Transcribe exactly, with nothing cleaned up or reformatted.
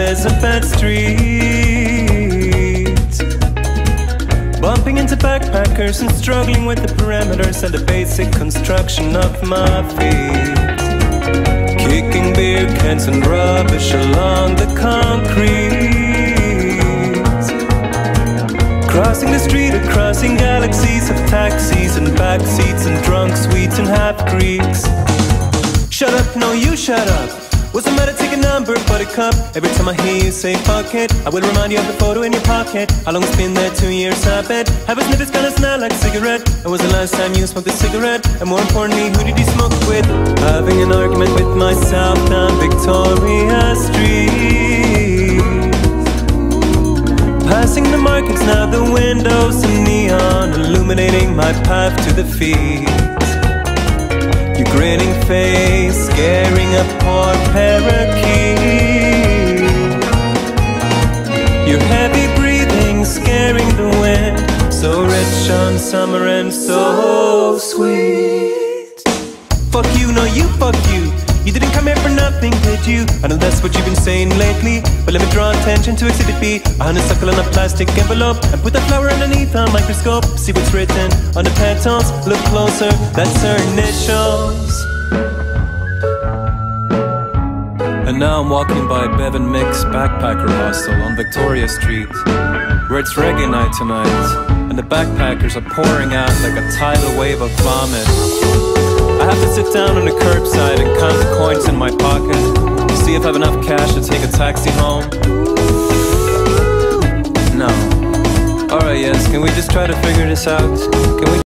Elizabeth Street, bumping into backpackers and struggling with the parameters and the basic construction of my feet, kicking beer cans and rubbish along the concrete, crossing the street or crossing galaxies of taxis and backseats and drunk sweets and half-Greeks. Shut up, no you shut up. What's the matter, take a number, buttercup? Every time I hear you say fuck it, I will remind you of the photo in your pocket. How long it's been there? Two years, I bet. Have a sniff, it's gonna smell like a cigarette. When was the last time you smoked a cigarette? And more importantly, who did you smoke with? Having an argument with myself down Victoria Street, passing the markets, now the windows and neon illuminating my path to the feet. Your grinning face, scaring a poor parakeet. Your heavy breathing, scaring the wind. So rich on summer and so sweet. Fuck you, no you, fuck you. You didn't come here for nothing, did you? I know that's what you've been saying lately, but let me draw attention to Exhibit B. A honeysuckle in a plastic envelope, and put that flower underneath a microscope. See what's written on the petals, look closer, that's her initials. And now I'm walking by Bevan Mick's backpacker hostel on Victoria Street, where it's reggae night tonight, and the backpackers are pouring out like a tidal wave of vomit. I have to sit down on the curbside and count the coins in my pocket to see if I have enough cash to take a taxi home. No. Alright, yes, can we just try to figure this out? Can we